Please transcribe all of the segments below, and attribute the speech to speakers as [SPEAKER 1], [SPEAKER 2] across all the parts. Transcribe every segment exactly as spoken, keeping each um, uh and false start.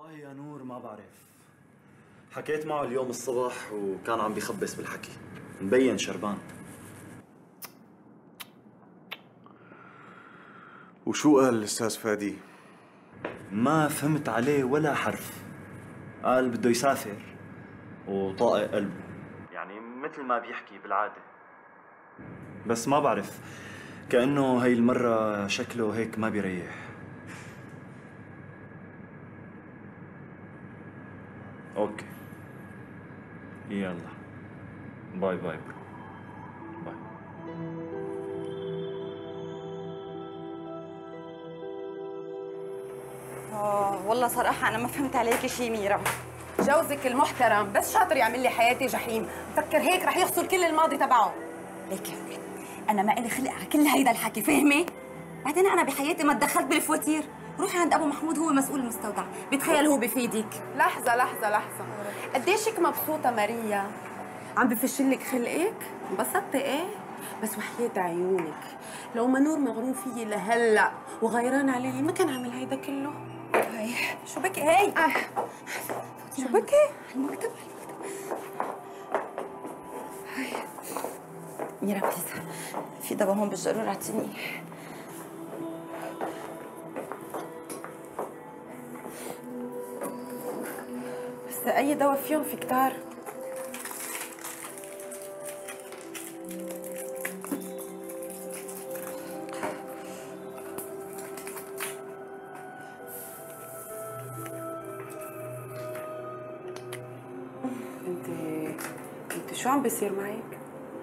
[SPEAKER 1] والله يا نور ما بعرف. حكيت معه اليوم الصبح وكان عم بيخبص بالحكي، مبين شربان.
[SPEAKER 2] وشو قال الأستاذ فادي؟
[SPEAKER 1] ما فهمت عليه ولا حرف. قال بده يسافر وطاقق قلبه، يعني مثل ما بيحكي بالعادة. بس ما بعرف، كأنه هاي المرة شكله هيك ما بيريح. اوكي يلا باي باي برو. باي.
[SPEAKER 3] آه والله صراحة أنا ما فهمت عليك شيء ميرا.
[SPEAKER 4] جوزك المحترم بس شاطر يعمل لي حياتي جحيم، فكر هيك رح يخسر كل الماضي تبعه.
[SPEAKER 3] ليك يا أنا ما إلي خلق على كل هيدا الحكي، فهمي؟ بعدين أنا بحياتي ما تدخلت بالفواتير، روحي عند أبو محمود هو مسؤول المستودع، بتخيل هو بفيدك.
[SPEAKER 4] لحظة لحظة لحظة، قديشك مبسوطة ماريا؟ عم بفشلك خلقك؟ انبسطتي ايه؟ بس وحياة عيونك لو منور مغروم فيي لهلا وغيران علي ما كان عمل هيدا كله.
[SPEAKER 3] هاي شو بكي هي؟
[SPEAKER 4] آه. شو بكي؟
[SPEAKER 3] على المكتب على المكتب. هاي ميرا بليز، في دواء هون بالجرور اعطيني.
[SPEAKER 4] بس أي دواء فيهم في كتار. انت انت شو عم بيصير معك؟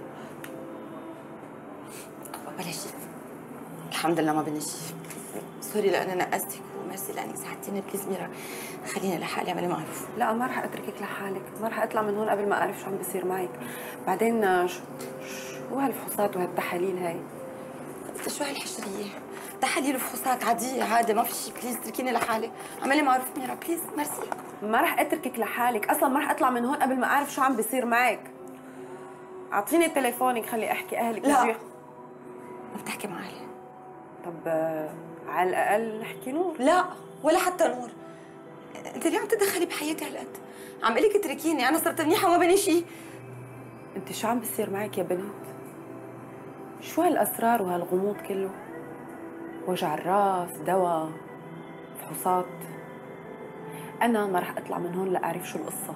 [SPEAKER 3] ولا شيء الحمد لله، ما بدنا شيء. سوري لأني نقصتك وميرسي لأنك ساعدتيني. بليز ميرا خليني لحالي، اعملي معروف.
[SPEAKER 4] لا ما رح اتركك لحالك، ما رح اطلع من هون قبل ما اعرف شو عم بيصير معك. بعدين شو شو هالفحوصات وهالتحاليل هاي؟
[SPEAKER 3] انت شو هالحشريه؟ تحاليل وفحوصات عاديه عادي، ما في شيء. بليز اتركيني لحالي، اعملي معروف ميرا بليز. ميرسي.
[SPEAKER 4] ما رح اتركك لحالك، اصلا ما رح اطلع من هون قبل ما اعرف شو عم بيصير معك. اعطيني تليفونك خلي احكي اهلك.
[SPEAKER 3] لا ما بتحكي مع اهلي.
[SPEAKER 4] طب آه، على الاقل احكي نور.
[SPEAKER 3] لا ولا حتى نور. انت ليه عم تتدخلي بحياتي هالقد؟ عم قلك اتركيني، انا صرت منيحه وما بني شيء.
[SPEAKER 4] انت شو عم بيصير معك يا بنت؟ شو هالاسرار وهالغموض كله؟ وجع الراس، دواء، فحوصات. انا ما رح اطلع من هون لاعرف شو القصه.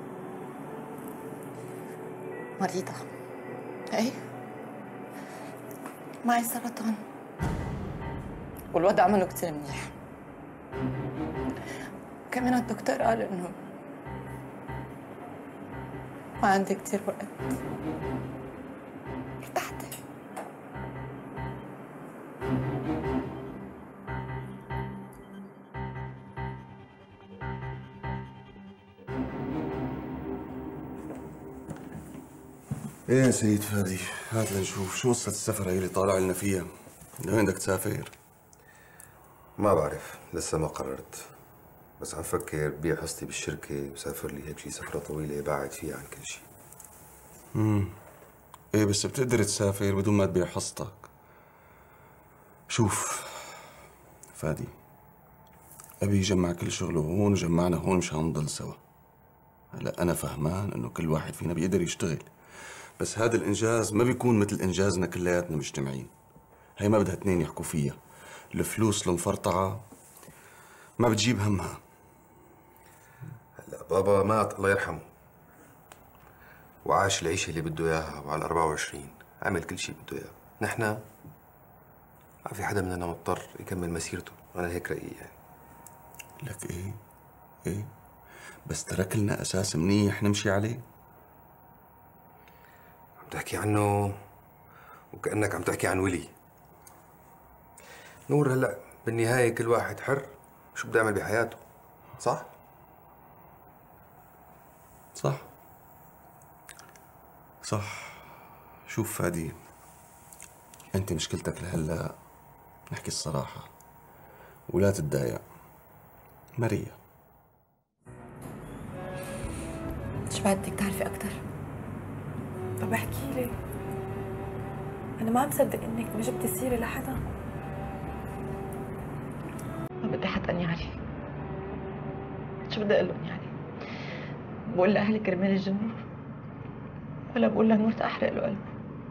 [SPEAKER 3] مريضه ايه، معي سرطان والوضع منه كثير منيح. كمان الدكتور قال انه ما عندي كثير وقت. ارتحت.
[SPEAKER 2] ايه يا سيد فادي، هات لنشوف شو قصة السفر هي اللي طالع لنا فيها. لوين بدك تسافر؟
[SPEAKER 5] ما بعرف، لسه ما قررت، بس عم فكر بيع حصتي بالشركة وسافر لي هيك شي سفرة طويلة بعد فيها عن كل شيء.
[SPEAKER 2] امم ايه بس بتقدر تسافر بدون ما تبيع حصتك. شوف فادي، ابي يجمع كل شغله هون وجمعنا هون مشان نضل سوا. هلا انا فهمان انه كل واحد فينا بيقدر يشتغل، بس هذا الانجاز ما بيكون مثل انجازنا كلياتنا مجتمعين. هي ما بدها اثنين يحكوا فيها. الفلوس المفرطعة ما بتجيب همها.
[SPEAKER 5] هلا بابا مات الله يرحمه، وعاش العيشة اللي بده اياها، وعلى أربعة وعشرين عمل كل شيء بده اياه. نحن ما في حدا مننا مضطر يكمل مسيرته، انا هيك رأيي يعني.
[SPEAKER 2] لك ايه ايه بس ترك لنا اساس منيح نمشي عليه.
[SPEAKER 5] عم تحكي عنه وكأنك عم تحكي عن ولي. نور هلا بالنهاية كل واحد حر شو بده يعمل بحياته، صح؟
[SPEAKER 2] صح صح. شوف فادي، انت مشكلتك لهلا نحكي الصراحة ولا تتضايق. ماريا.
[SPEAKER 3] شو بدك تعرفي اكثر؟
[SPEAKER 4] طب احكي لي، انا ما عم صدق انك ما جبتي سيره لحدا.
[SPEAKER 3] ما بدي حتى اني اعرف.
[SPEAKER 6] شو بدي اقول لهم يعني؟ بقول لاهلي كرمال الجنور، ولا بقول لنور تأحرق له قلبه؟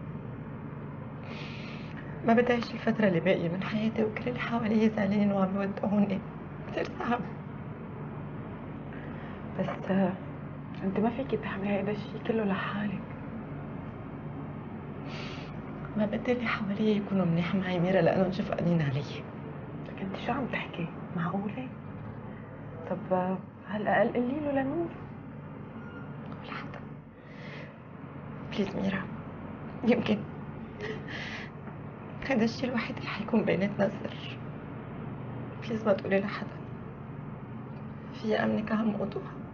[SPEAKER 6] ما بدي اعيش الفترة اللي باقية من حياتي وكل اللي حوالي زعلانين وعم يودعوني، كثير صعب.
[SPEAKER 4] بس آه، انت ما فيكي تعملي هيدا الشيء كله لحالك.
[SPEAKER 6] ما بدي اللي حوالي يكونوا منيح معي ميرا لانهم شفقانين علي.
[SPEAKER 4] لك انت شو عم تحكي؟ معقولة؟ طب آه، على الاقل قولي له لنور.
[SPEAKER 6] ولا حدا. بليز ميرا، يمكن هذا الشيء الوحيد اللي حيكون بيناتنا سر. بليز ما تقولي لحدا. في امنك على الموضوع.